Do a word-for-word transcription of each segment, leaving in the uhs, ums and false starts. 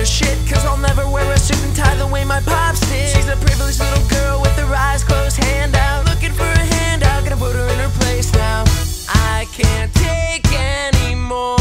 her shit, cause I'll never wear a suit and tie the way my pops did. She's a privileged little girl with her eyes closed, hand out, looking for a handout, gonna put her in her place now. I can't take anymore,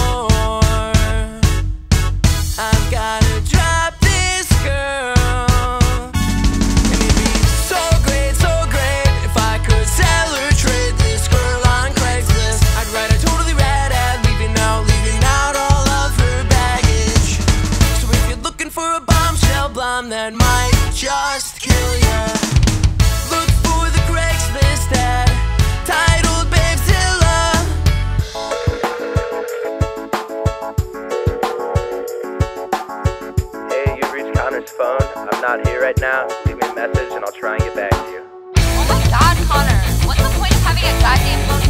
I've gotta drop this girl. And it'd be so great, so great if I could sell or trade this girl on Craigslist. I'd write a totally rad ad, leaving out, leaving out all of her baggage. So if you're looking for a bombshell blonde that might just kill ya, look for the Craigslist ad titled Babezilla. Hey, you've reached Connor's phone. I'm not here right now. Leave me a message and I'll try and get back to you. Oh my god, Connor. What's the point of having a goddamn phone